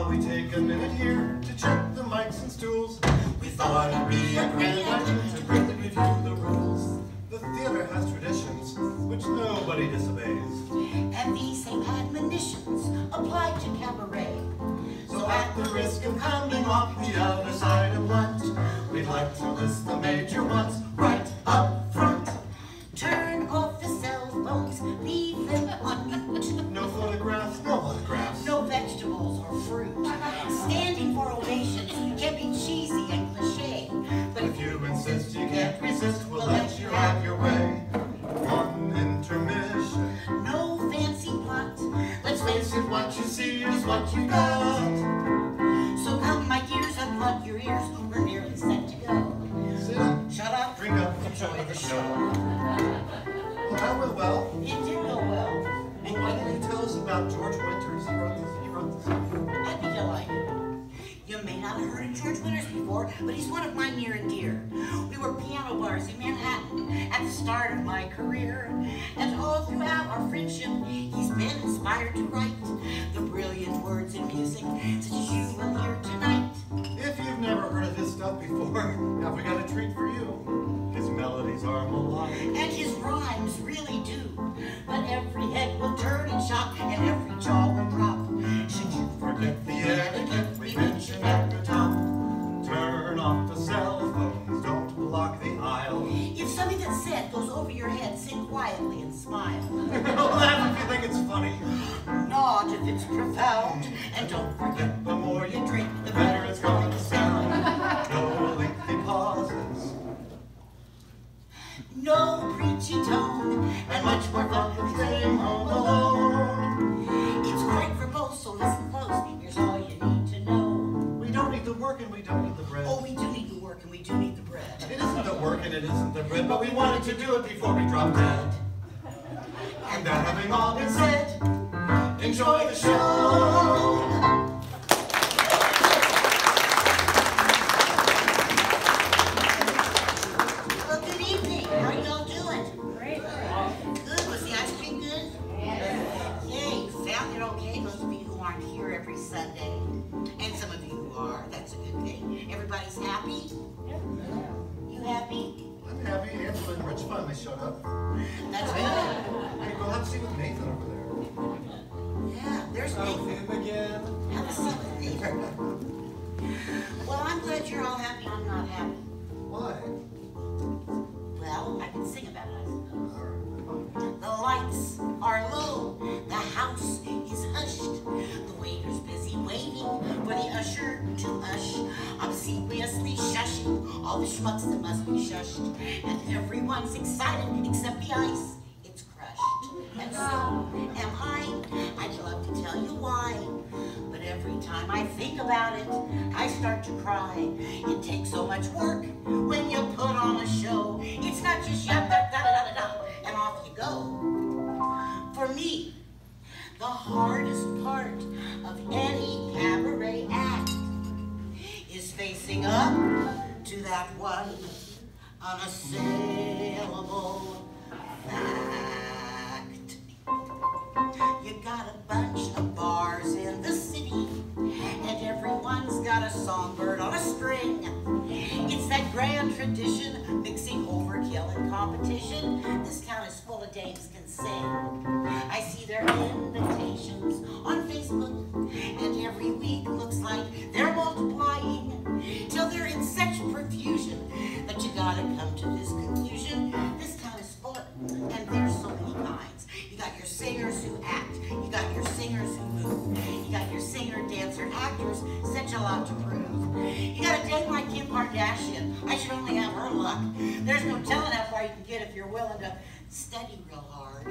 Shall we take a minute here to check the mics and stools? We thought it'd be a great idea to quickly review the rules. The theater has traditions which nobody disobeys. And these same admonitions apply to cabaret. So at the risk of coming off the other side of blunt, we'd like to list the major ones right up front. Turn off the cell phones, leave them on mute. No photographs, no autographs. No vegetables or fruit. Standing for ovations can be cheesy and cliche. But if you insist you can't resist, we'll let you have your way. One intermission. No fancy plot. Let's face it, what you see is what you got. So come, my dears, unplug your ears. We're nearly set to go. Sit up, Shut up, drink up, enjoy the show. Well, that went well. It did go well. Well, why don't you tell us about George Winters? He wrote this. I'd be delighted. You may not have heard of George Winters before, but he's one of my near and dear. We were piano bars in Manhattan at the start of my career. And all throughout our friendship, he's been inspired to write the brilliant words in music, such as you will hear tonight. If you've never heard of his stuff before, have we got a treat for you? His melodies are melodic. And his rhymes really do. But every head will turn in shock, and every jaw will drop. Should you Forget the etiquette we mentioned at the top. Turn off the cell phones, don't block the aisle. If something that's said goes over your head, sit quietly and smile. Laugh if you think it's funny. Nod if it's profound. And don't forget, The more you drink, the better it's going to sound. No lengthy pauses. no preachy tone, and much more fun than staying home alone. It's great for both, so listen close. Here's all you need to know. We don't need the work and we don't need the bread. Oh, we do need the work and we do need the bread. It isn't the work and it isn't the bread, but we wanted to do it before we drop dead. And that having all been said, enjoy the show. Well, good evening. How are y'all doing? Great. Good. Was the ice cream good? Yes. Yay, you found it okay. Those of you who aren't here every Sunday, and some of you who are, that's a good thing. Everybody's happy? Yep. You happy? I'm happy Angela and Rich finally showed up. That's good. Hey, go have a seat with Nathan over there. Yeah, there's Nathan. him again. Have a seat with Nathan. Well, I'm glad you're all happy. I'm not happy. Why? Well, I can sing about it, I suppose. All right. The lights are low, the house is hushed. The waiter's busy waiting for the usher to ush, obsequiously shushing all the schmucks that must be shushed. And everyone's excited except the ice, it's crushed. And so am I. I'd love to tell you why, but every time I think about it, I start to cry. It takes so much work when you put on a show. It's not just yap, da da da da da, and off you go. For me, the hardest part of any cabaret act is facing up to that one unassailable fact. You got a bunch of bars in the city, and everyone's got a songbird on a string. It's that grand tradition, mixing overkill and competition. This town is full of dames can sing. I see their invitations on Facebook, and every week looks like they're multiplying till they're in such profusion that you gotta come to this conclusion. This town is full of, and there's so many kinds. You got your singers who act, you got your singers who move, you got your singer, dancer, actors, such a lot to prove. You got a dame like Kim Kardashian, I should only have her luck. There's no telling how far you can get if you're willing to study real hard.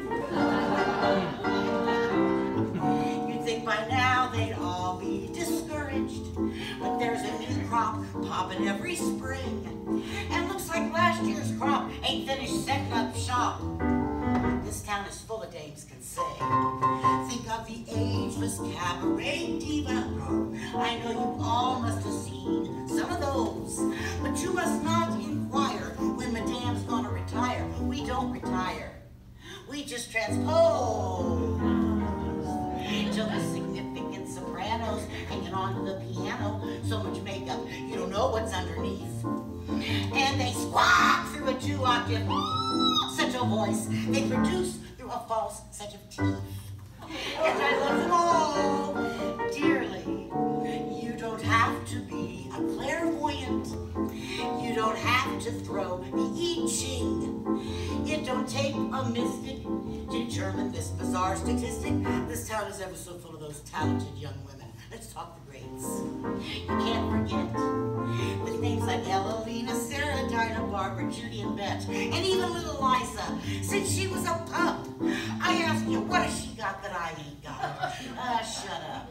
You'd think by now they'd all be discouraged, but there's a new crop popping every spring, and looks like last year's crop ain't finished setting up shop. This town is full of dames can sing. Think of the ageless cabaret diva. I know you all must have seen some of those, but you must not inquire when Madame's gonna retire. We don't retire. We just transpose till the significant sopranos hanging on front of the piano, so much makeup, you don't know what's underneath. And they squawk through a 2-octave, such a voice they produce through a false set of teeth. And I love them all dearly. You don't have to be a clairvoyant. You don't have to throw the I Ching. It don't take a mystic to determine this bizarre statistic. This town is ever so full of those talented young women. Let's talk the greats. You can't forget with names like Ella, Lena, Sarah, Dinah, Barbara, Judy, and Bet, and even little Liza. Since she was a pup, I ask you, what has she got that I ain't got? Shut up.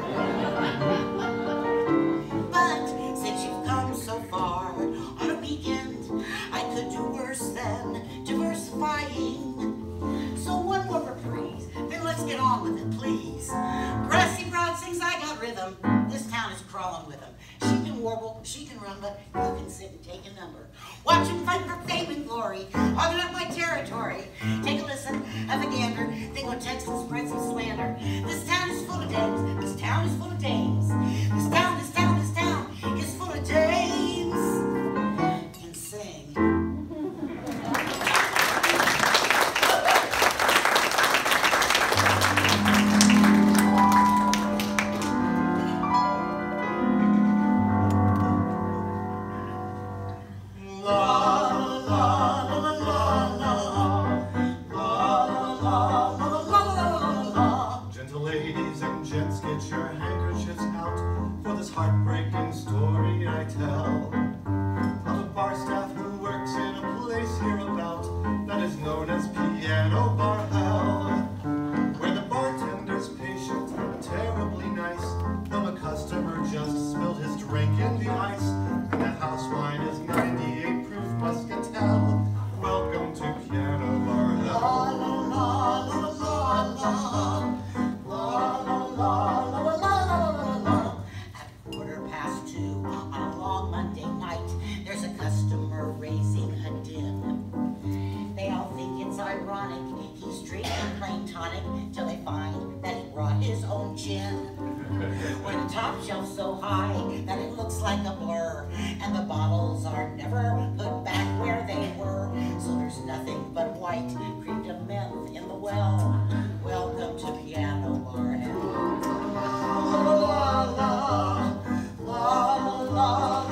But since you've come so far on a weekend, I could do worse than diversifying. So one more reprise, then let's get on with it, please. Grassy Broad sings I Got Rhythm. This town is crawling with them. She can warble, she can rumba, you can sit and take a number. Watch them fight for fame and glory, hogging up my territory. Take a listen, have a gander, think what Texas spreads some slander. This town is full of dames, this town is full of dames. This town is full of dames. And sing. Heartbreaking story I tell of a bar staff who works in a place hereabout that is known as Piano Bar Hell, where the bartender's patient and terribly nice, though a customer just spilled his drink in the ice, and the house wine is 98 proof muscatel. Welcome to Piano Bar Hell. La la la la la la la la la la la. Monday night, there's a customer raising a din. They all think it's ironic, he's drinking plain tonic, till they find that he brought his own gin. With the top shelf so high that it looks like a blur, and the bottles are never put back where they were, so there's nothing but white cream to meth in the well. Welcome to Piano Bar Hell. La la la la la la.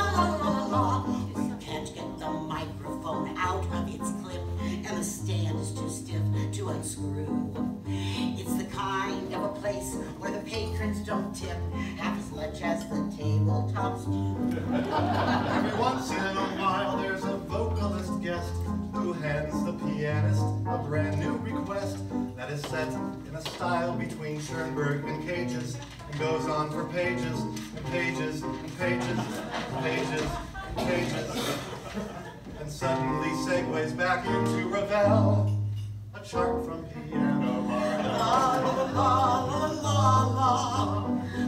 Out of its clip, and the stand is too stiff to unscrew. It's the kind of a place where the patrons don't tip half as much as the tabletops do. Every once in a while there's a vocalist guest who hands the pianist a brand new request that is set in a style between Schoenberg and Cage's, and goes on for pages and pages and pages and pages and pages. And suddenly segues back into Ravel, a chart from Piano Bar Hell. La la la la la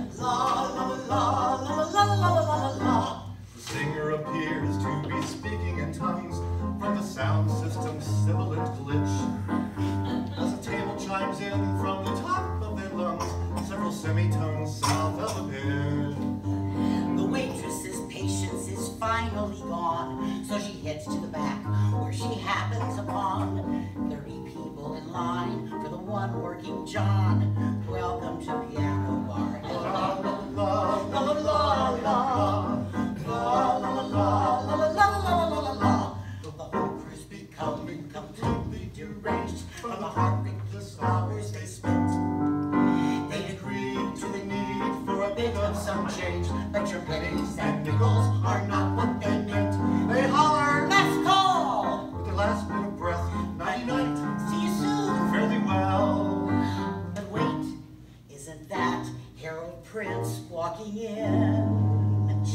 la la la la. The singer appears to be speaking in tongues from the sound system's sibilant glitch. As a table chimes in from the top of their lungs, several semitones south of the pitch. The waitress's patience is finally gone, so she heads to the back, where she happens upon 30 people in line for the one working John. Welcome to Piano Bar Hell. La la la la la la la la la la la la. The whole crew's becoming completely deranged from the heartbreakless hours they spent. They agreed to the need for a bit of some change, but your pennies and nickels are not what they meant. They holler, let's call! With their last bit of breath, nighty night. See you soon. Fare thee well. But wait, isn't that Harold Prince walking in?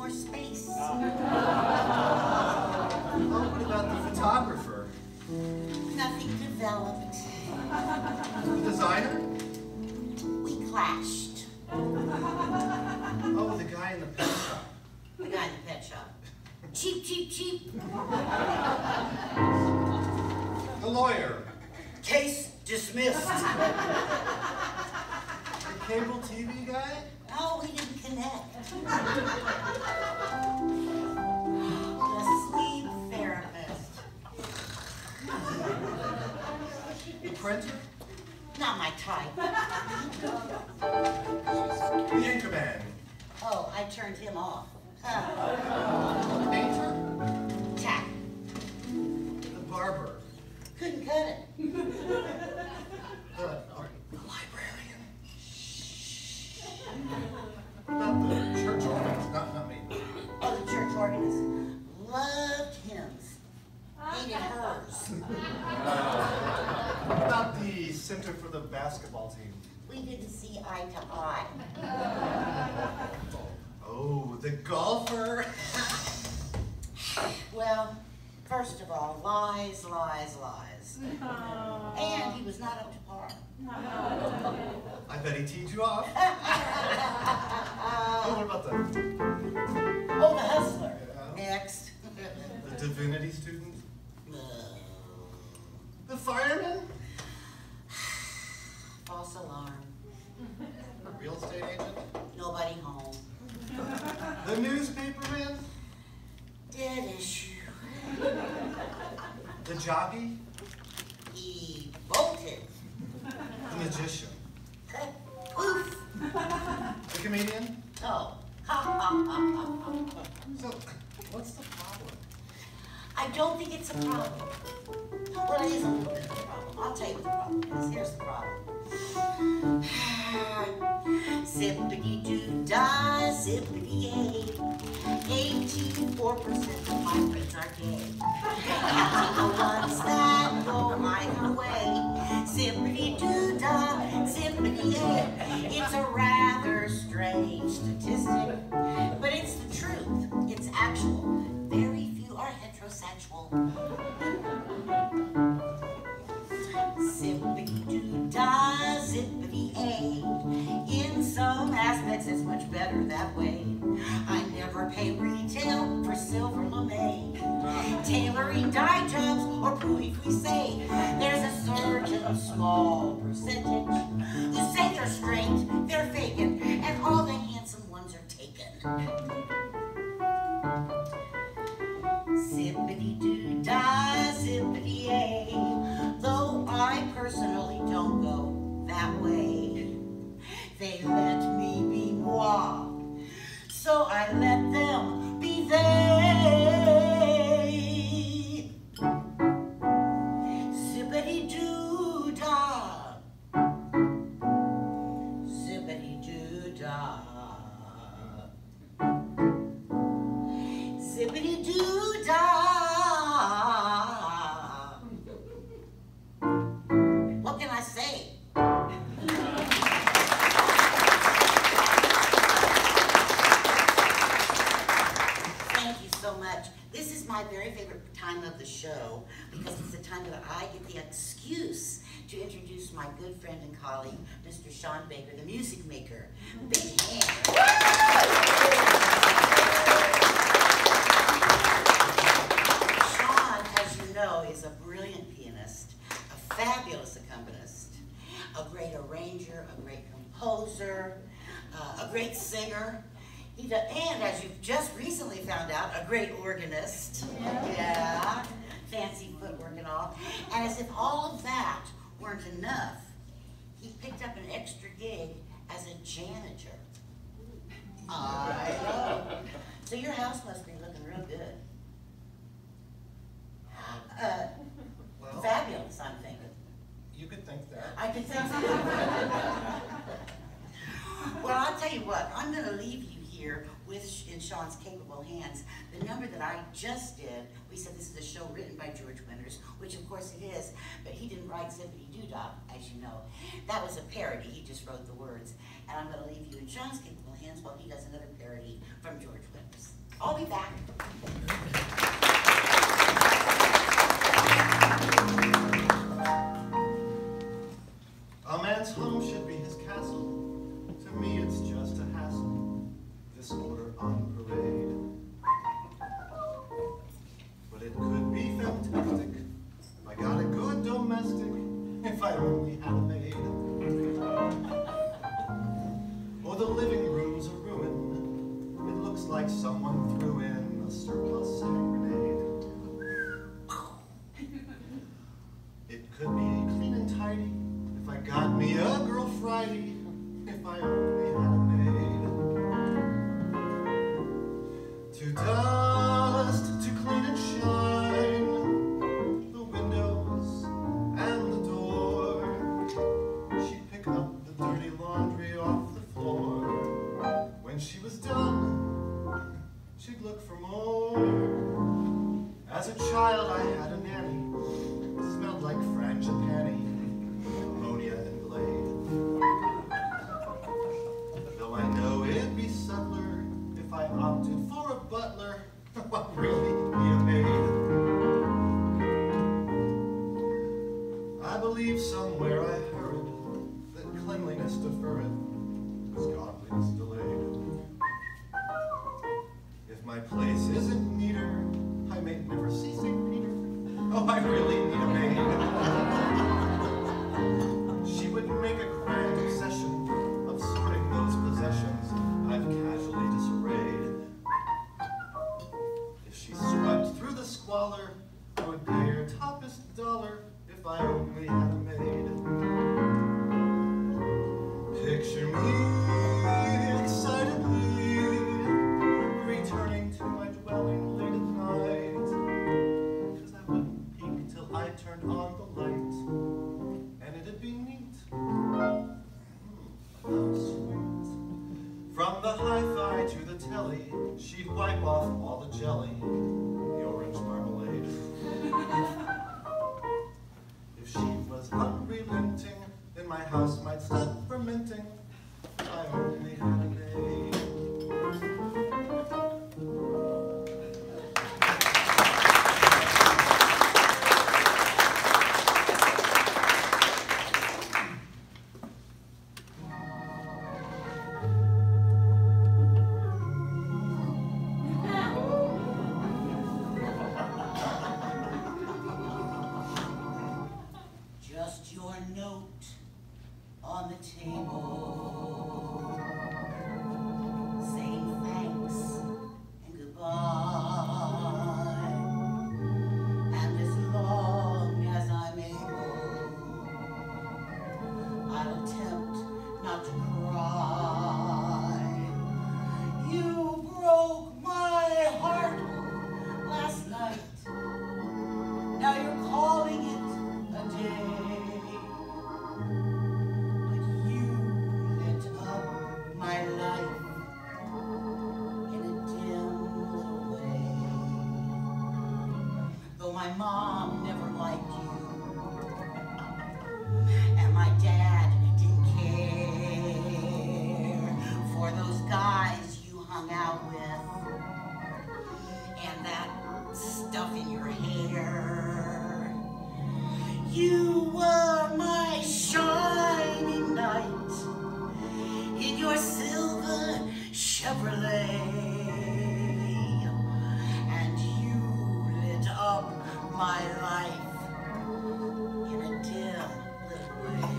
more space. Oh, what about the photographer? Nothing developed. The designer? We clashed. Oh, the guy in the pet shop. The guy in the pet shop. Cheap, cheap, cheap. The lawyer. Case dismissed. The cable TV guy? No, we didn't connect. The sleep therapist. The printer? Not my type. The anchorman? Oh, I turned him off. The painter? Tack. The barber? Couldn't cut it. The librarian? What about the church organist? Not me. Oh, the church organist. Loved hymns. Hated hers. What about the center for the basketball team? We didn't see eye to eye. Oh, the golfer? Well, first of all, lies, lies, lies. And he was not up to par. I bet he teed you off. Oh, what about the Hustler. Yeah. Next. The divinity student? The fireman? False alarm. The real estate agent? Nobody home. The newspaperman? Dead issue. The jockey? He bolted. The magician? Poof. The comedian? Oh. Ha ha ha ha ha. So, what's the problem? I don't think it's a problem. Well, it is a little bit of a problem. I'll tell you what the problem is. Here's the problem. Zippity-doo-dah, zippity-yay. 84% of my friends are gay. Counting the ones that go either way. Zippity-doo-dah, zippity-yay. It's a rather strange statistic, but it's the truth. It's actual. Very few are heterosexual. Zippity-doo-dah, zippity-ay. In some aspects, it's much better that way. I never pay retail for silver lame. Tailoring dye jobs or pooey say. There's a certain small percentage who say they're straight, they're faking, and all the handsome ones are taken. Zippity-doo-dah, zippity-ay. Though I personally don't go that way, they let me be moi, so I let them be they. Zippity-doo-dah, zippity-doo-dah, zippity-doo-dah. What can I say? Thank you so much. This is my very favorite time of the show because it's the time that I get the excuse to introduce my good friend and colleague, Mr. Sean Baker, the music maker. Big hand. Sean, as you know, is a brilliant pianist, a fabulous accompanist, a great arranger, a great composer, a great singer. And as you've just recently found out, a great organist. Yeah. Fancy footwork and all. And as if all of that weren't enough, he picked up an extra gig as a janitor. I know. So your house must be looking real good. Well, Fabulous, I'm thinking. you could think that. I could think so. Well, I'll tell you what, I'm going to leave you here in Sean's capable hands. The number that I just did, we said this is a show written by George Winters, which of course it is, but he didn't write Zippity-Doo-Dah, as you know. That was a parody, he just wrote the words. And I'm going to leave you in Sean's capable hands while he does another parody from George Winters. I'll be back. A man's home should be his castle. To me, it's just a hassle. Disorder on parade. But it could be fantastic. I got a good domestic. If I only had a maid. Oh, the living room's a ruin. It looks like someone threw in a surplus hand grenade. It could be clean and tidy. If I got me a girl Friday, if I only had a maid. To dust, to clean and shine the windows and the door. She'd pick up the dirty laundry off the floor. When she was done, she'd look for more. As a child, I had a nanny. Smelled like frangipani, ammonia and Glade. Though I know it'd be subtler if I opted for a butler, I'd really be a maid. I believe somewhere I heard that cleanliness deferred was godliness delayed. If my place isn't neater, I may never see St. Peter. Oh, I really need a maid. She would make a grand obsession of sorting those possessions I've casually disarrayed. If she swept through the squalor, I would pay her toppest dollar if I only had a maid. Picture me excitedly returning to my dwelling late at night, 'cause I wouldn't peek till I turned on the light, and it'd be neat. How sweet. From the hi-fi to the telly, she'd wipe off all the jelly, the orange marmalade. If she was unrelenting, then my house might stop fermenting. I only had a maid. Just your note on the table, saying thanks and goodbye. And as long as I'm able, I'll attempt not to cry. You broke my heart last night. Now you're calling it a day. But you lit up my life in a dim little way. Though my mom never liked you, and my dad didn't care for those guys you hung out with, and that stuff in your hair. You were my shining knight in your silver Chevrolet, and you lit up my life in a dim little way.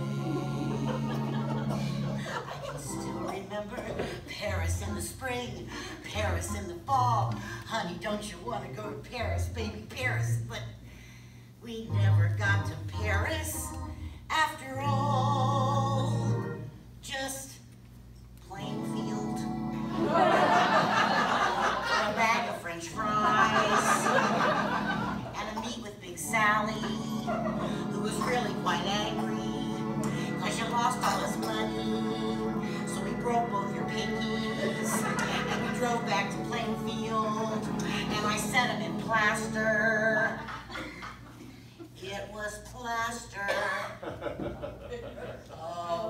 I can still remember Paris in the spring, Paris in the fall. Honey, don't you want to go to Paris, baby, Paris? But we never got to Paris after all. Just Plainfield, a bag of French fries, and a meet with Big Sally, who was really quite angry because you lost all his money. So we broke both your pinkies, and we drove back to Plainfield, and I set him in plaster. It was plaster. Oh,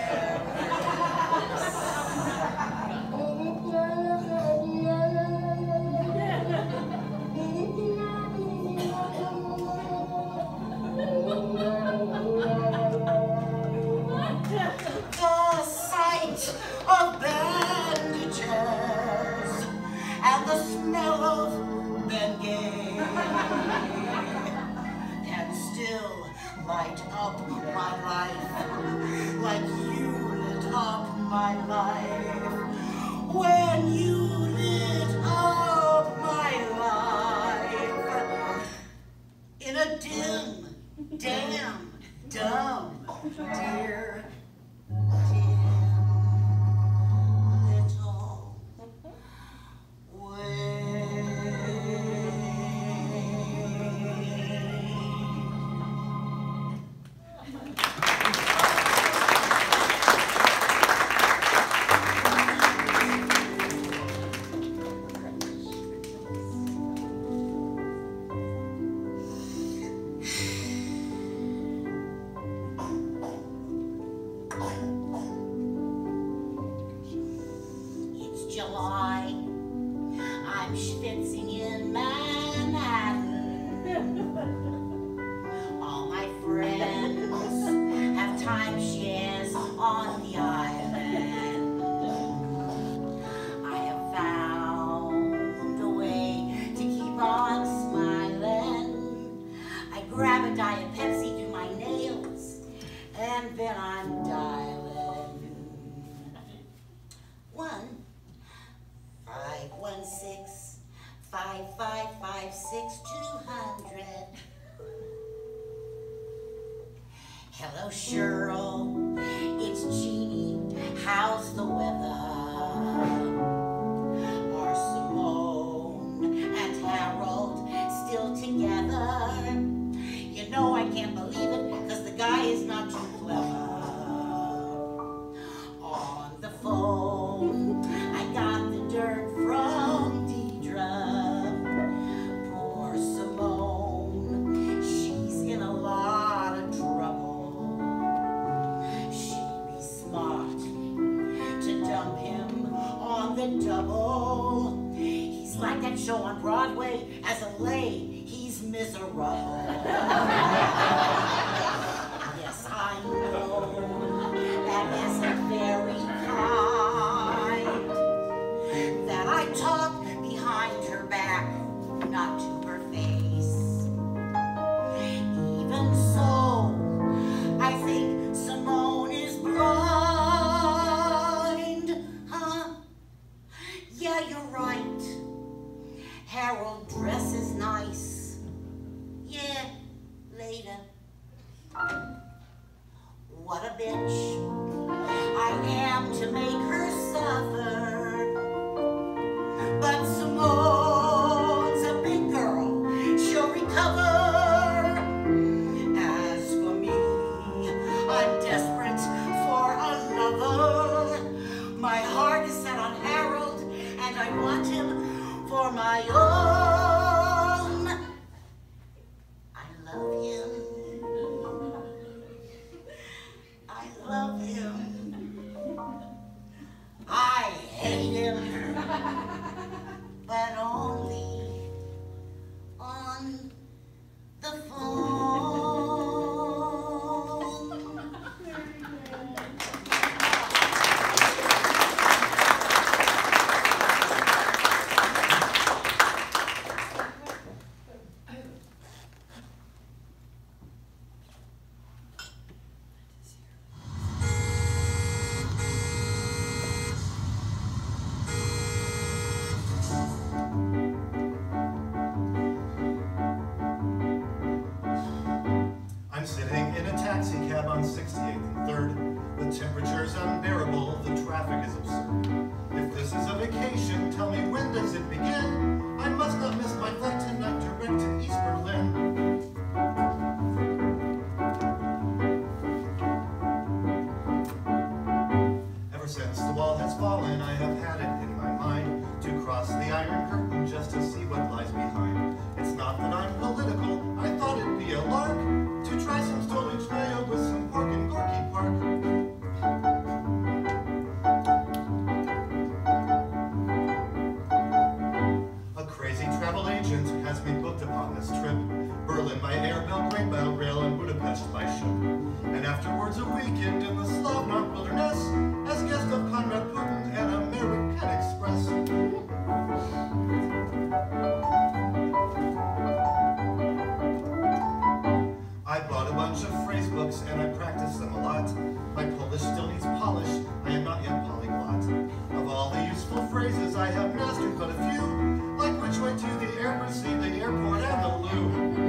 Paris. and still light up my life like you lit up my life when you lit up my life in a dim, damn, dumb, dear, little way. July, I'm schwitzing in Manhattan. All my friends have timeshares on the island. I have found a way to keep on smiling. I grab a Diet Pepsi, do my nails, and then I'm dialing. 1-516-5556-200. Hello, Cheryl. It's Jeannie. How's the weather? Are Simone and Harold still together? You know I can't believe it because the guy is not too clever. On the phone, I got the dirt from poor Simone, she's in a lot of trouble. She'd be smart to dump him on the double. He's like that show on Broadway, as a lay, he's miserable. Yes, I know that isn't very kind, that I talk behind her back, not to her face. Even so, I think Simone is blind. Huh? Yeah, you're right. Harold dresses nice. Yeah, later. What a bitch I am to make her suffer. But Simone's a big girl, she'll recover. As for me, I'm desperate for a lover. My heart is set on Harold, and I want him for my own. I love him. I love him. I hate him. But only on the phone. I'm sitting in a taxi cab on 68th and 3rd. The temperature's unbearable, the traffic is absurd. If this is a vacation, tell me when does it begin? I must not miss my flight tonight direct to East Berlin. Ever since the wall has fallen, I have had it in my mind to cross the Iron Curtain just to see what lies behind. It's not that I'm political, I thought it'd be a lark to try some stolen trail with some pork in Gorky Park. A crazy travel agent has me booked upon this trip. Berlin by air, Belgrade by rail, and Budapest by ship. And afterwards a weekend in the Slavnak wilderness as guest of Conrad Putin and American Express. have mastered but a few, like which way to the embassy, the airport, and the loo.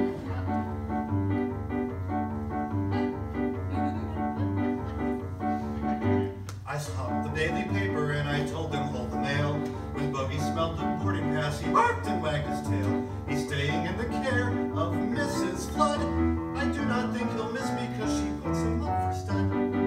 I stopped the daily paper and I told them hold the mail. When Bogey smelled the boarding pass, he barked and wagged his tail. He's staying in the care of Mrs. Flood. I do not think he'll miss me because she puts him up for stud.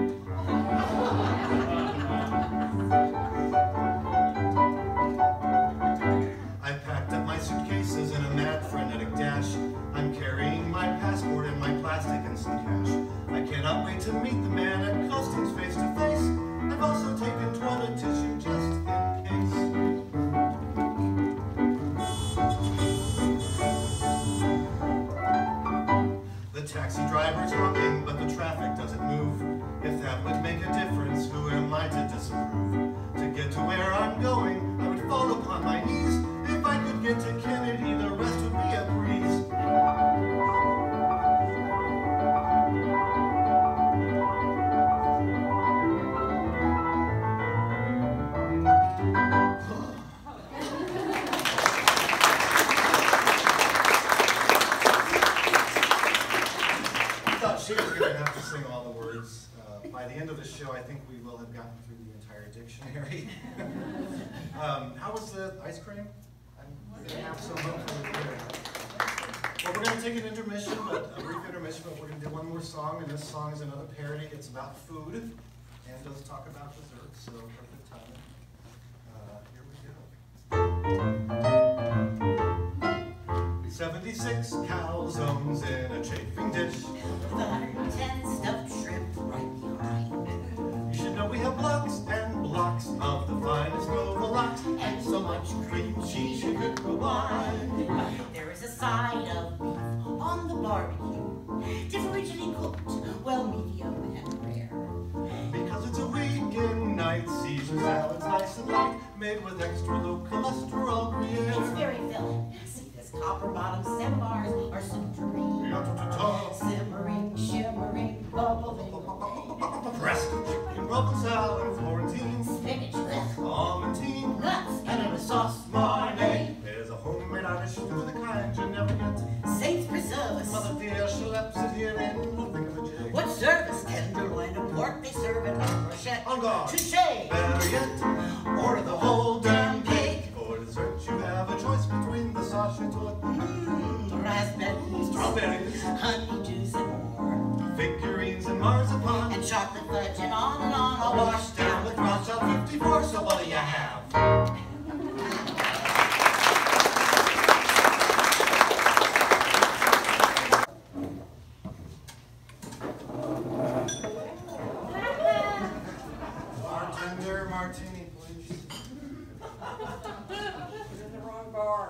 I packed up my suitcases in a mad frenetic dash. I'm carrying my passport and my plastic and some cash. I cannot wait to meet the man at customs face to face. I've also taken toilet tissue just in case. The taxi driver's honking, but the traffic doesn't move. If that would make a difference, who am I to disapprove? To get to where I'm going, I would fall upon my knees. If I could get to Kennedy, the rest would be a breeze. She was going to have to sing all the words. By the end of the show, I think we will have gotten through the entire dictionary. How was the ice cream? I'm going to have some hopefully here. Well, we're going to take an intermission, a brief intermission, but we're going to do one more song, and this song is another parody. It's about food, and does talk about dessert, so perfect timing. Here we go. 76 calzones in a chafing dish. 110 stuffed shrimp right behind. You should know we have blocks and blocks of the finest Novolot, and so much cream cheese you could go on. There is a side of beef on the barbecue, differentially cooked, well medium and rare. Because it's a weekend night, Caesar salad's nice and light, made with extra low cholesterol Gruyere. It's very filling. Copper-bottom sandbars are simmering, shimmering, bubbling. Pressed chicken, Provençal, and Florentine, spinach with almondine, nuts, and in a sauce marnay. There's a homemade Irish stew, the kind you never get. Saints preserve us. Mother dear, schleps it here in nothing of a jig. What service? Tenderloin of pork, they serve it like brochette. En garde. Touché. Better yet, order the whole damn pig. For dessert, you have a choice between the sausage or raspberries, strawberries, honeydews, and more. Figurines and marzipan, and chocolate fudge, and on, all washed down with Rothschild 54. So what do you have? Bartender, martini, please. You're in the wrong bar.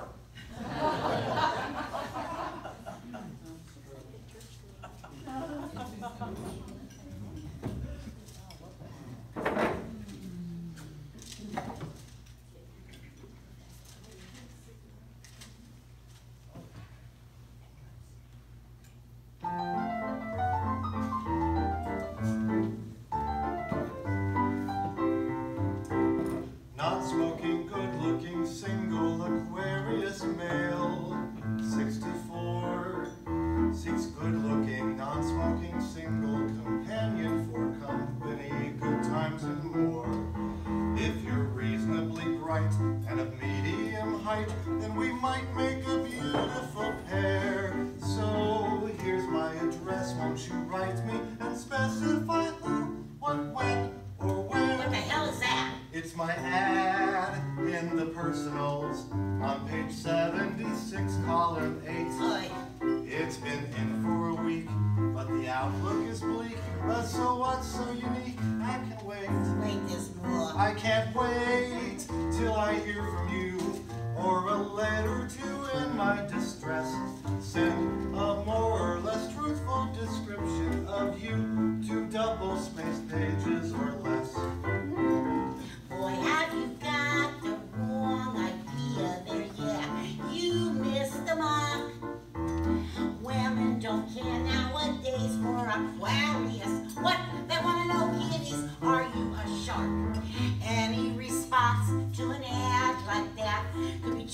Not smoking, good-looking, single, Aquarius male, 64. Seeks good-looking, non-smoking, single, companion for company, good times and more. If you're reasonably bright and of medium height, then we might make a beautiful pair. So here's my address, won't you write me and specify who, what, when, or where? What the hell is that? It's my ad in the personals on page 76, column 8. Oy. It's been in for a week, but the outlook is bleak. So what's so unique? I can wait. Wait this more. I can't wait till I hear from you, or a letter or two in my distress. Send a more or less truthful description of you, 2 double-spaced pages or less. Boy, have you got the wrong idea there, yeah. You missed the mark. Women don't care nowadays for Aquarius. What? They want to know, kiddies, are you a shark? Any response to an ad like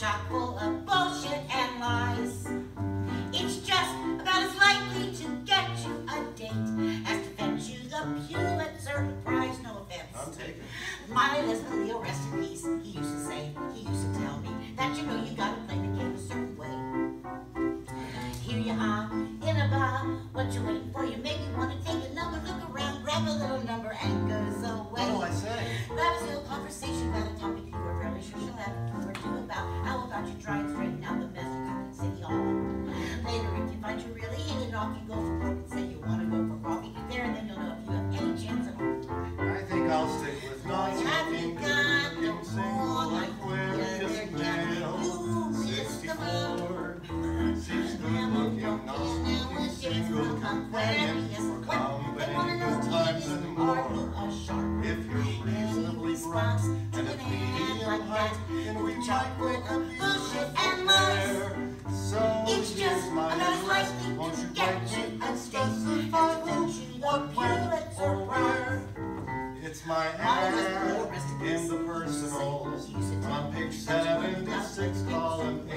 chock full of bullshit and lies. It's just about as likely to get you a date as to fetch you the Pulitzer Prize. No offense. I'm taking. My husband Leo, rest in peace, he used to say, he used to tell me that you know you gotta play the game a certain way. Here you are in a bar, what you waiting for? You maybe want to take a number, look around, grab a little number, and goes away. What do I say? Grab a little conversation about a topic you were fairly sure she'll have a or two about. How about you try and straighten out the mess you got in City Hall? Later, if you find you really hit it off, you go for broke and say you want to go for coffee. There and then you'll know if you have any chance at all. I think I'll stick with not smoking, good-looking, single, Aquarius male. 64, 6 good-looking, non-smoking, single, companion, for company, good times and more. If you're reasonably bright and a medium height, then we might work a bullshit and there. So It's just my about as address. likely Won't to you get write you me a and date specify as to who, fetch you the what, when, Pulitzer or where? It's my ad husband, in the personals on page 76, column 8.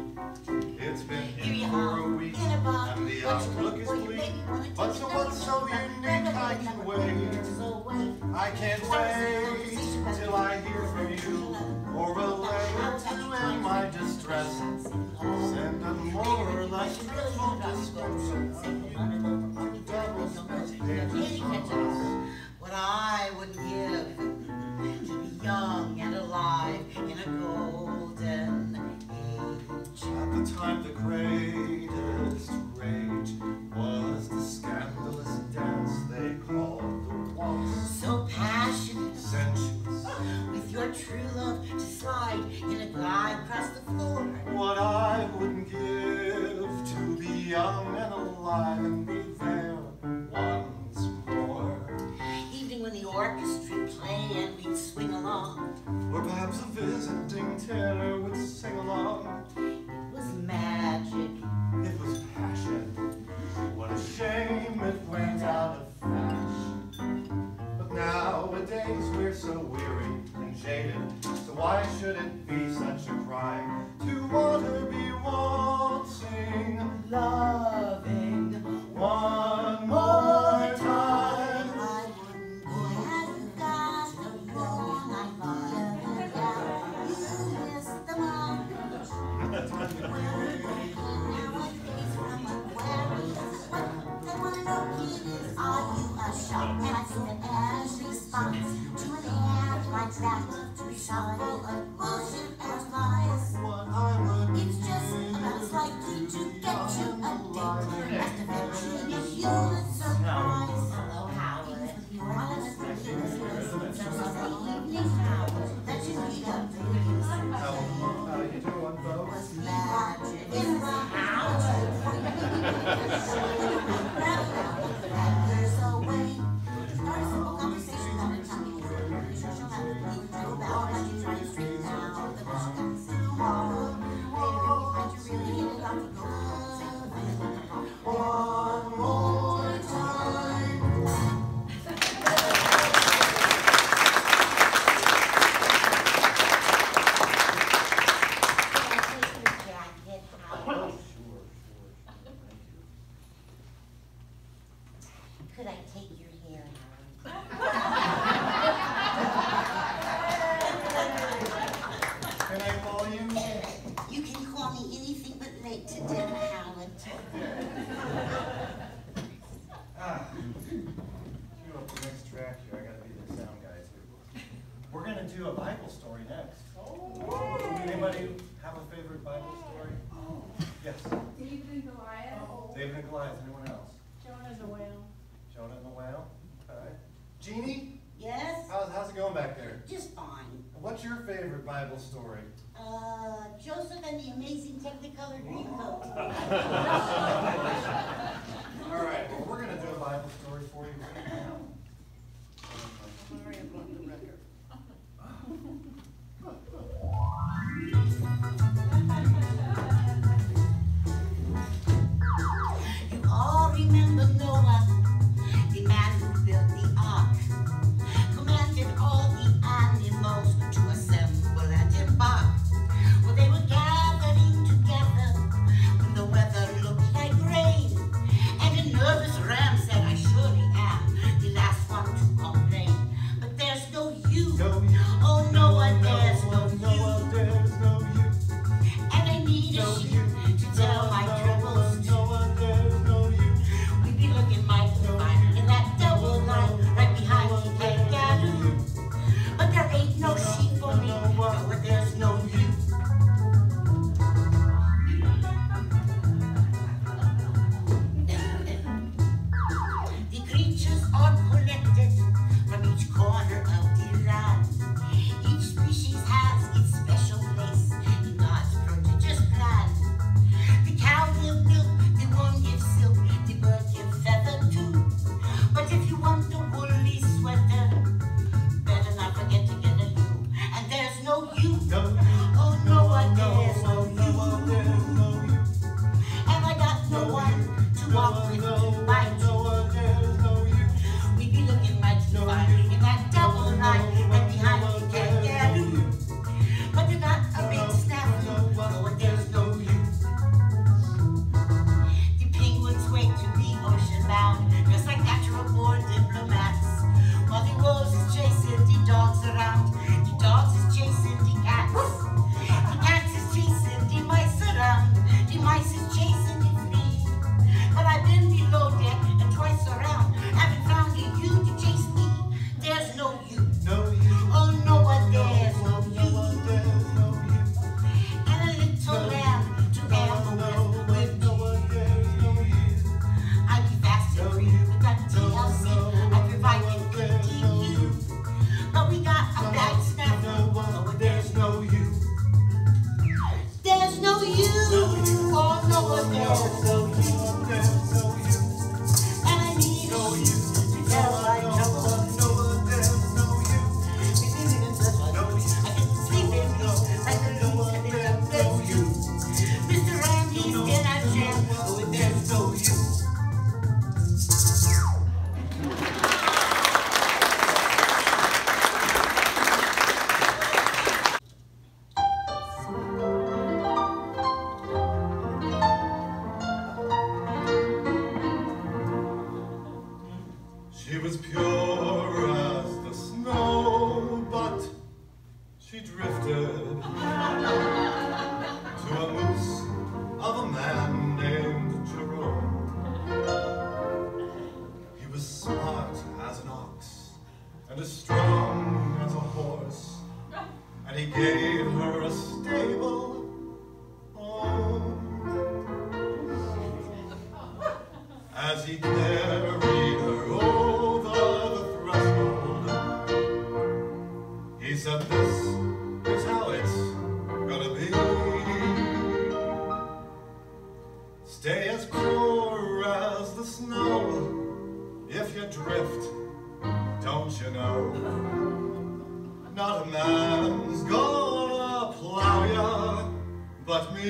It's been Here you in for a are, week, in a bar, and the what you outlook wait is for, you bleak. maybe wanna take But a so number, what's so look around, unique grab a I little can number, wait. so wait. I can't wait till I hear from you, or a letter to end my distress. Send a more or less truthful description of you to double spectators. What I would give to be young and alive in a golden age. At the time, the greatest rage was the scandalous dance they called the waltz. So passionate, Sensuous, with your true love to slide in a glide across the floor. what I wouldn't give to be young and alive and be there once more. Evening when the orchestra play and we'd swing along. Or perhaps a visiting tenor would sing along. It was magic. It was passion. What a shame it went out of fashion. But nowadays we're so weary and jaded, so why should it be such a crime to want to be waltzing, loving one more time? I wouldn't have got the wrong idea. You missed the mark. Nowadays from Aquarius, what they want to know, kid, is are you a shark? And I think that as response to an ad like that, to be shot full of bullshit and lies. What I would It's just about as likely to get you a date as to fetch you the Pulitzer Prize. Hello, Howard. Evening, Howard. That you need up to how you doing, folks? was magic in the house. Years away. Start a simple conversation about a topic you were very sure she'll have a deep talk about. How you try to straighten out the mess you got in City Hall. Later, if you find you really hit it off, you go for say One more time. Could I take your hair, Howard? Can I call you? You can call me anything but late to dinner, Howard. Cue up the next track here. I gotta be the sound guy too. We're gonna do a Bible story next. Anybody have a favorite Bible story? Yes. David and Goliath. David and Goliath. Anyone else? Jonah the whale. Jonah and the whale. All right. Jeannie, Yes? how's it going back there? Just fine. What's your favorite Bible story? Joseph and the Amazing Technicolor Dreamcoat. All right. Well, we're gonna do a Bible story for you right now. Sorry about the record. You all remember Noah, the man who built the ark, commanded all the animals to assemble and embark. Well, they were gathered but me.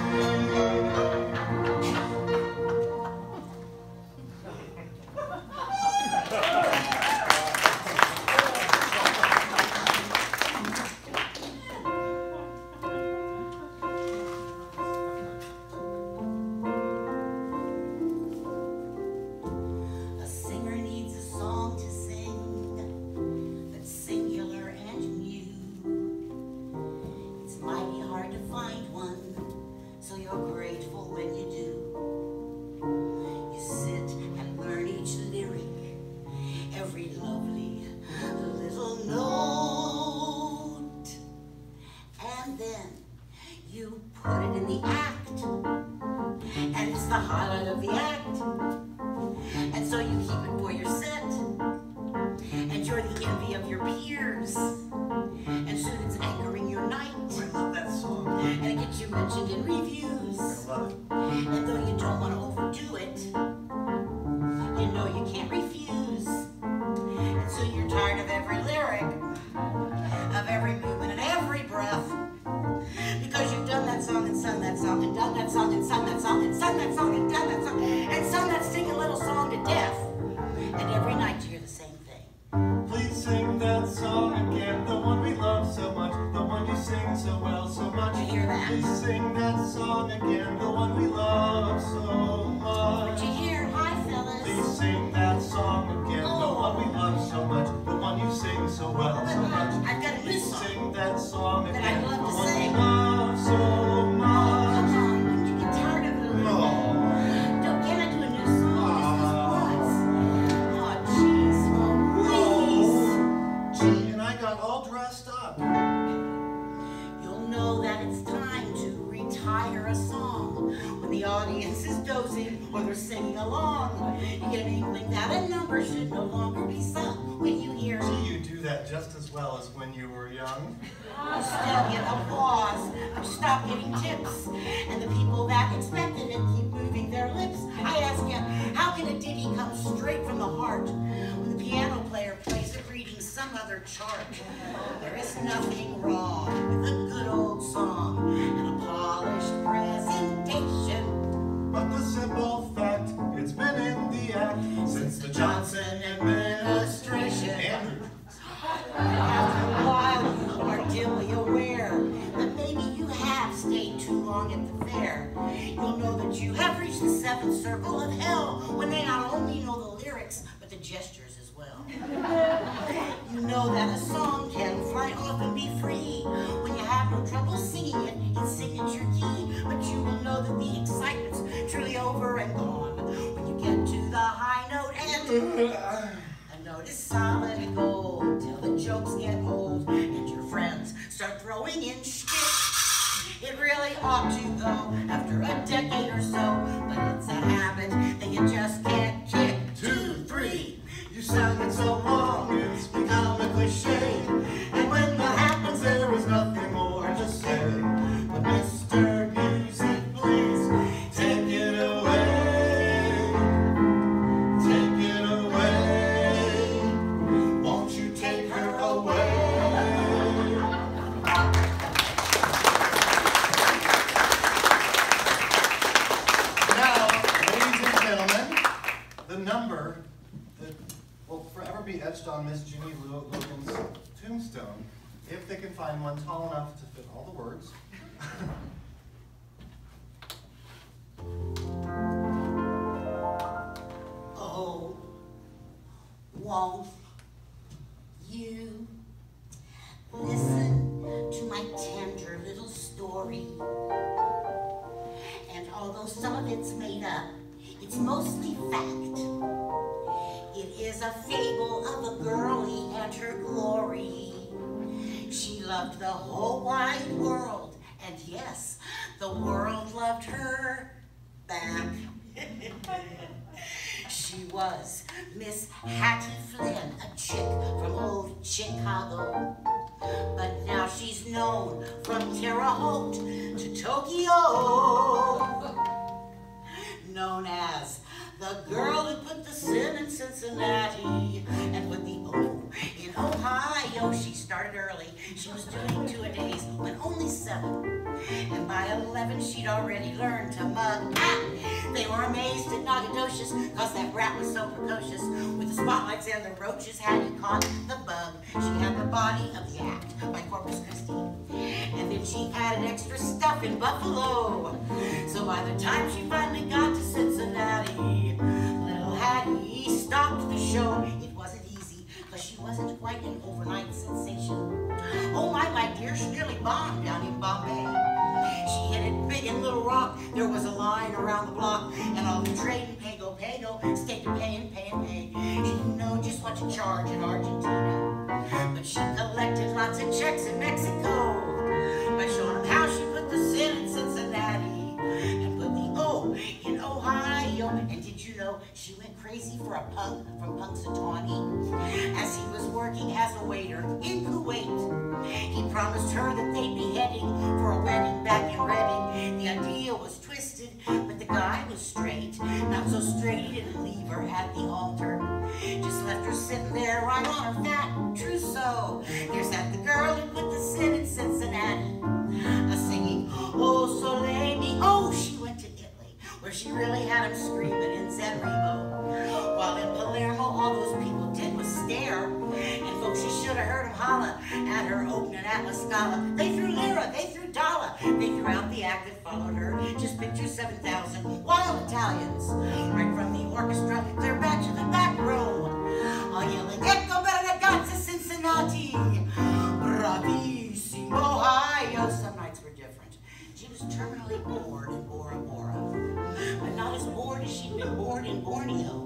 Just as well as when you were young. You still get applause, but you stop getting tips. And the people that expected it keep moving their lips. I ask you, how can a ditty come straight from the heart when the piano player plays it reading some other chart? There is nothing wrong with a good old song and a polished presentation. But the simple fact, it's been in the act since the Johnson administration. After a while, you are dimly aware that maybe you have stayed too long at the fair. You'll know that you have reached the seventh circle of hell when they not only know the lyrics, but the gestures as well. You know that a song can fly off and be free when you have no trouble singing it in signature key. But you will know that the excitement's truly over and gone when you get to the high note and a note is solid gold till the jokes get old and your friends start throwing in shtick. It really ought to go after a decade or so, but it's a habit that you just can't kick. 2, 3, you sang it so long, it's become a cliche. And when that happens, there is nothing more to say. But Mr. Music, please take it away. Take it away. Won't you take her away? Now, ladies and gentlemen, the number that will forever be etched on Miss Jeannie Logan's tombstone, if they can find one tall enough to fit all the words. oh, won't you listen to my tender little story? And although some of it's made up, it's mostly fact. It is a fable of a girlie and her glory. She loved the whole wide world, and yes, the world loved her back. She was Miss Hattie Flynn, a chick from old Chicago. But now she's known from Terre Haute to Tokyo. Known as the girl who put the sin in Cincinnati and put the O in In Ohio, she started early. She was doing 2 a days when only 7. And by 11, she'd already learned to mug. They were amazed at Nagadocious, cause that brat was so precocious. With the spotlights and the roaches, had he caught the bug. She had the body of the act by Corpus Christi. And then she added extra stuff in Buffalo. So by the time she finally got to Cincinnati, little Hattie stopped the show. It wasn't easy, cause she wasn't quite an overnight sensation. Oh my dear, she nearly bombed down in Bombay. She hit it big in Little Rock. There was a line around the block, and all the trading pago, stayed to pay and pay and pay. She didn't know just what to charge in Argentina, but she collected lots of checks in Mexico by showing them how she put the sin in Cincinnati and put the O in Ohio. And did you know she went crazy for a punk from Punxsutawney? As he was working as a waiter in Kuwait, he promised her that they'd be heading for a wedding back in Reading. The idea was twisted, but the guy was straight. Not so straight, he didn't leave her at the altar. Just left her sitting there right on her fat trousseau. There sat the girl who put the sin in Cincinnati, singing, "Oh, Sole Mi." Oh, she went to Italy, where she really had him screaming in San Remo. While in Palermo, all those people did was stare, and folks, you should have heard them holla at her opening at La Scala. They threw lira, they threw dollar, they threw out the act that followed her. Just picture 7,000 wild Italians, right from the orchestra, clear back to the back row, all yelling, "Ecco bella ragazza Cincinnati, bravissimo Ohio." Some nights were different. She was terminally bored in Bora Bora, but not as bored as she'd been bored in Borneo.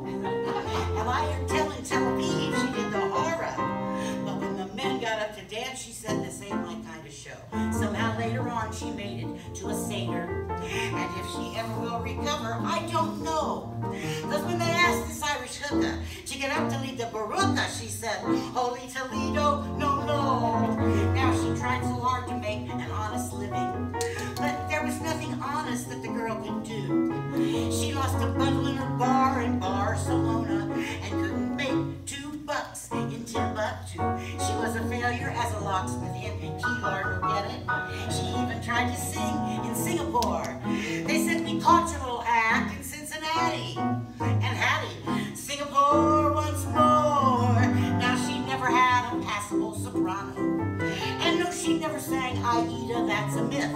Am I here telling Tel Aviv she did the horror? But when the men got up to dance, she said, "This ain't my kind of show." Somehow later on, she made it to a Seder. And if she ever will recover, I don't know. Because when they asked this Irish hooker to get up to lead the Barucha, she said, "Holy Toledo, no, no." Now she tried so hard to make an honest living, but there was nothing honest that the girl could do. She lost a bundle in her bar in Barcelona and couldn't make $2 in Timbuktu. She was a failure as a locksmith in Key Largo, get it? She even tried to sing in Singapore. They said, "We caught your little act in Cincinnati." And Hattie, Singapore once more. Now she never had a passable soprano. And no, she never sang Aida, that's a myth.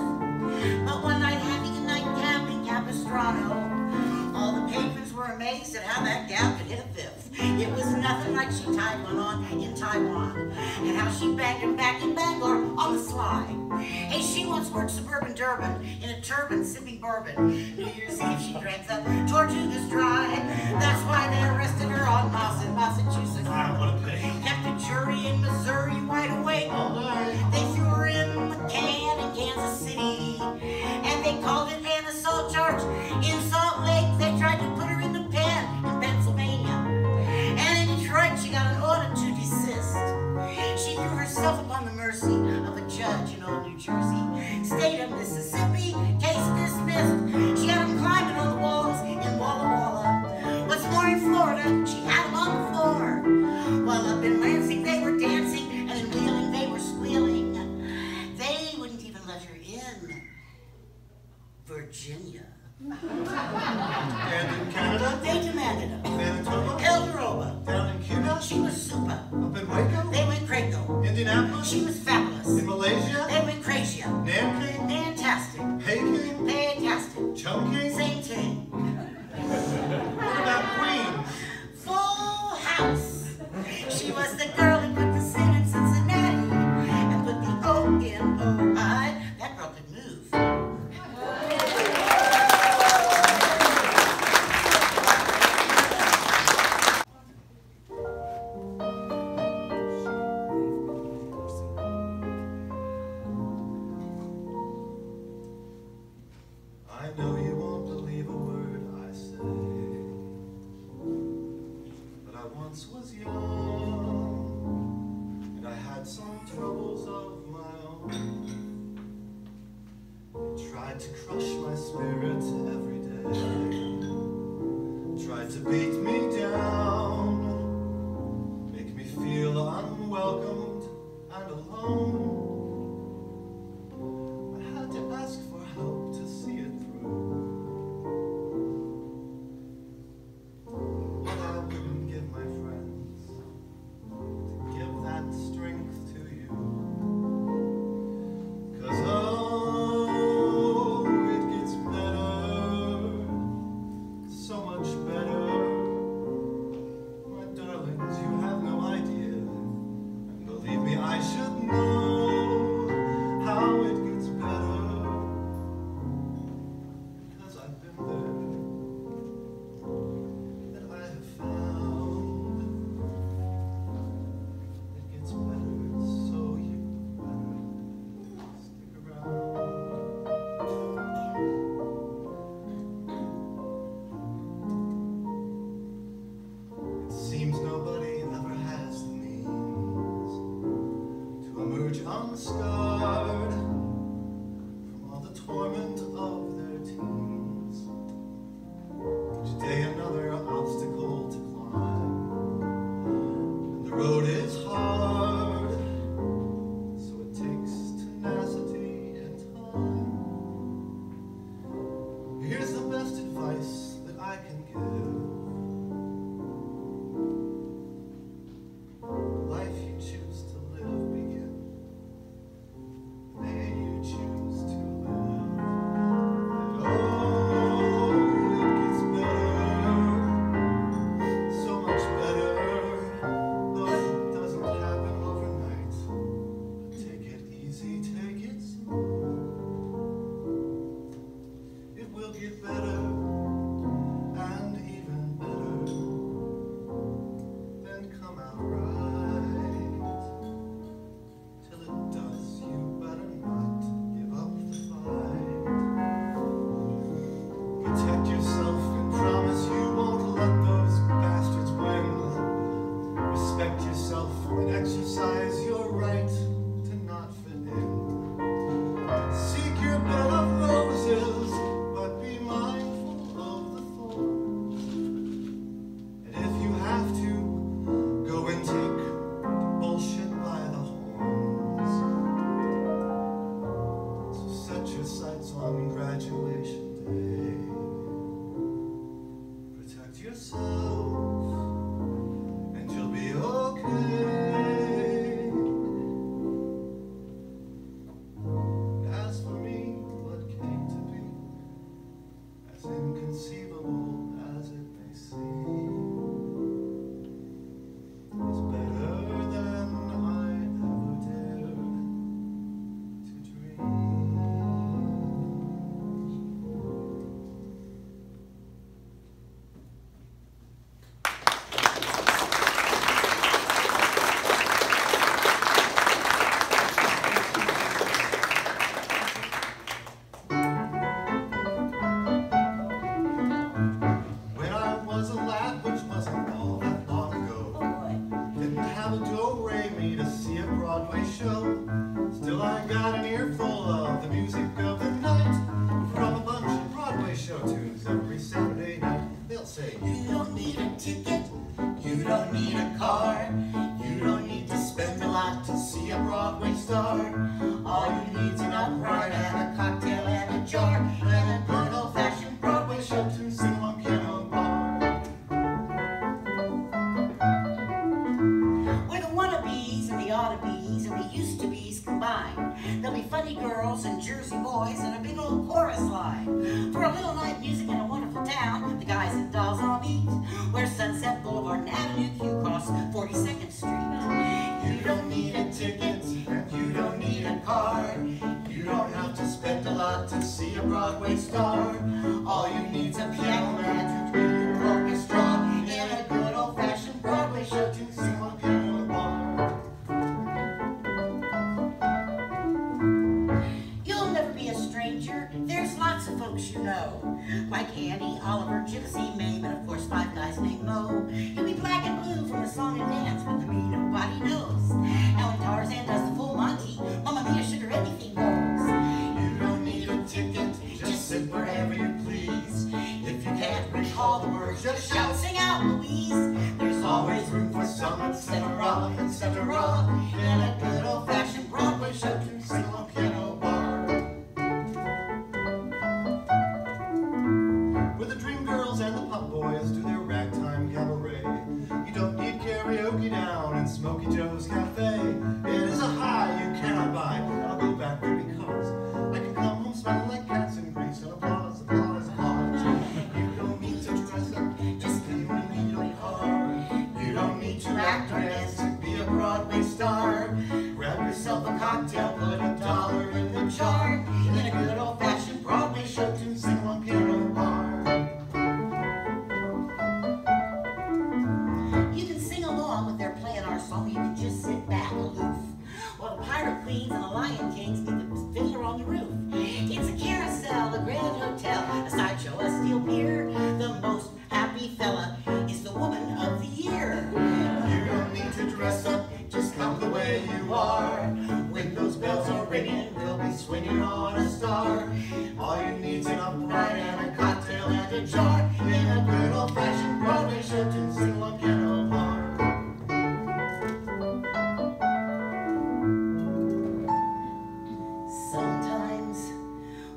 But one night having a nightcap in Capistrano, all the patrons were amazed at how that gal could hit a fifth. It was nothing like she tied one on in Taiwan, and how she banged him back in Bangalore on the sly. Hey, she once worked suburban Durban in a turban sipping bourbon. New Year's Eve she drank the Tortugas dry. That's why they arrested her on Moss in Massachusetts. What a pity. Kept the jury in Missouri wide awake. They threw her in McCann in Kansas City, and they called it an assault charge in Salt Lake. They tried to put her in the pen in Pennsylvania, and in Detroit she got an order to desist. She threw herself upon the mercy of a judge in old New Jersey. State of Mississippi, case dismissed. She had them climbing on the walls in Walla Walla. What's more, in Florida, she had them on the floor. While up in Lansing they were dancing, and in Wheeling they were squealing. They wouldn't even let her in Virginia. And in Canada? They demanded her. Manitoba? Held her over. Down in Cuba? She was super. Up in Waco? They went Craco. Indianapolis? She was fabulous. In Malaysia? They went Cracia. Nanking? Fantastic. Peking? Fantastic. Chunking? Same thing. What about Queens? Full house. She was the girl who put the sin in Cincinnati and put the O in O-I. That girl could move. I know you won't believe a word I say, but I once was young, and I had some troubles of my own. They tried to crush my spirit every day, tried to beat me down, make me feel unwelcome torment of their teens. Each day another obstacle to climb, and the road is hard, so it takes tenacity and time. Here's the best advice that I can give. Life you choose to live begin. May you choose to live. And oh, it gets better, so much better. Though it doesn't happen overnight. But take it easy, take it smooth. It will get better, and even better, then come out right. Till it does, you better not give up the fight. Protect yourself and promise you won't let those bastards win. Respect yourself and exercise your right to not fit in. Seek your bed of roses, but be mindful of the thorns. And if you have to, go and take bullshit by the horns. So set your sights on graduation day. Protect yourself, and you'll be okay. As for me, what came to be, as inconceivable as it may seem, is better than I ever dared to dream. When I was a lad, which wasn't all that long ago, didn't have a do-re me to see a Broadway show. Still I got an earful of the music of the night from a bunch of Broadway show tunes every Saturday night. They'll say, you don't need a ticket, you don't need a car, you don't need to spend a lot to see a Broadway star. All you need's an upright and a cocktail and a jar and a good old-fashioned Broadway show tune sing on piano bar. We're the wannabes and the oughta-bees and the used-to-bees combined. There'll be funny girls and Jersey boys and a big old chorus line. For a little night music in a wonderful town, the guys and dolls all meet where Sunset Boulevard and Avenue Q cross 42nd Street. You don't need a ticket, and you don't need a car. You don't have to spend a lot to see a Broadway star. All you need's a piano man to be your orchestra in a good old-fashioned Broadway show to sing on piano bar. You'll never be a stranger. There's lots of folks you know, like Andy, Oliver, Gypsy, Mame, and of course 5 guys named Mo. You'll be black and blue from the song and dance, but the me nobody knows. And when Tarzan does the full Monty, Mamma Mia, sugar, anything goes. You don't need a ticket, just sit wherever you please. If you can't recall the words, just shout, Sing out, Louise. there's always room for some, etc., etc., in a good old-fashioned Broadway show to sing on piano bar. Where the dream girls and the pop boys do their ragtime cabaret. You don't need karaoke down in Smokey Joe's Cafe. It is a high you cannot buy. I'll go back there because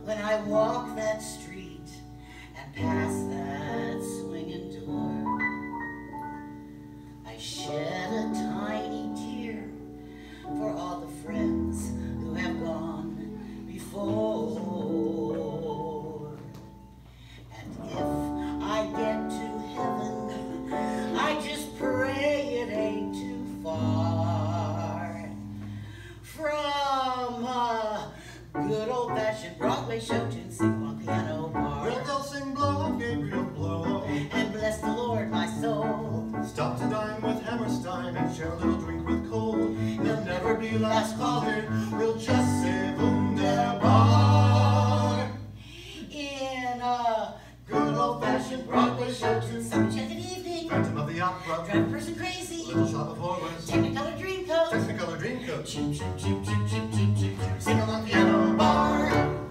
when I walk that street and pass that swinging door, I shed a tiny tear for all the friends who have gone before. And if I get to heaven, I just pray it ain't too far from a good old-fashioned Broadway show tune sing on piano bar. Well, they'll sing blow, Gabriel blow, And bless the Lord, my soul. stop to dine with Hammerstein and share a little drink with Cole. He'll never be last call here, we'll just say wunderbar. In a Good old-fashioned Broadway show tune, some enchanted evening, Phantom of the Opera, drive a person crazy, Little Shop of Horrors, Technicolor Dreamcoat, Technicolor Dreamcoat, cheep, cheep, cheep, cheep, cheep, cheep, cheep, sing on piano bar.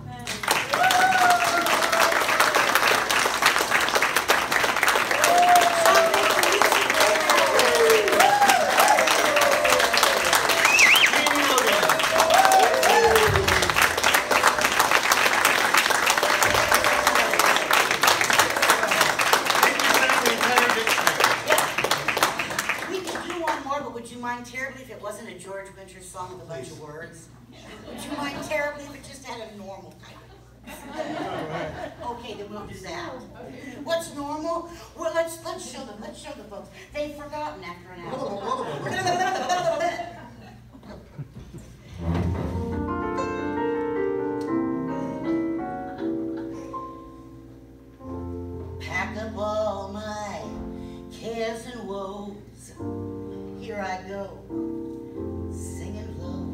Jeannie Logan. We could do one more, but would you mind terribly if it wasn't a George Winter song with a bunch of words? Would you mind terribly if it just had a normal title? Okay, then we'll do that. What's normal? Well, let's show them. Let's show the folks. They've forgotten after an hour. Pack up all my cares and woes. Here I go, singing low.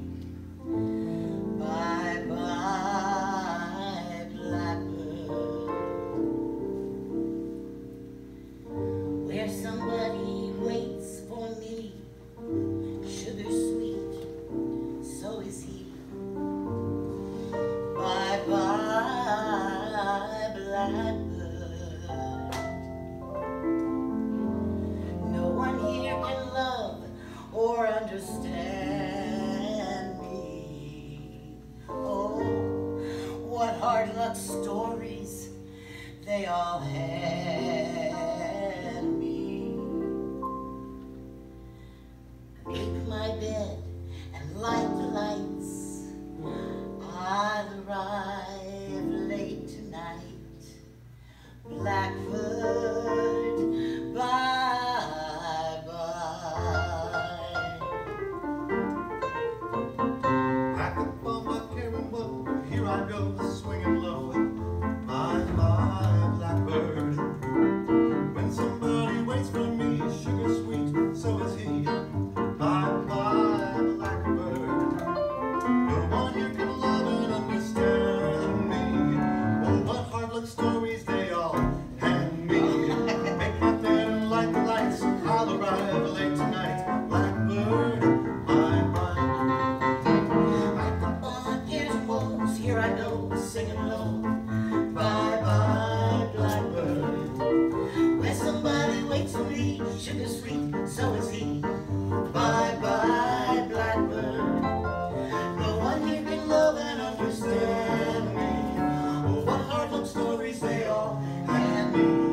Bye bye, blackbird. Where somebody waits for me, sugar sweet, so is he. Bye bye, blackbird. No one here can love or understand me. Oh, what hard luck stories they all had me. Make my bed and light the lights. I'll arrive late tonight. Blackbird, bye bye. Pack up all my care and woe, here I go, swinging low. Bye bye, blackbird. When somebody waits for me, sugar sweet, so is he. Bye bye, blackbird. No one here can love and understand me. Oh, what hard luck stories they all hand me. Make my bed and light the lights, I'll arrive late tonight. Blackbird, bye bye. Pack up all my cares and woes, here I go, singing low. Bye bye, blackbird. Where somebody waits for me, sugar sweet, so is he. Bye bye, blackbird. No one here can love and understand me. Oh, what hard luck stories they all hand me.